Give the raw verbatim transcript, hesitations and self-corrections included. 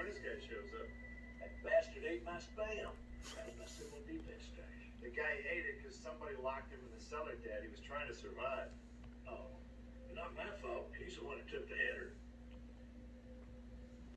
when this guy shows up. That bastard ate my spam. That's my civil defense stash. The guy ate it because somebody locked him in the cellar, Dad. He was trying to survive. Oh, not my fault. He's the one that took the header.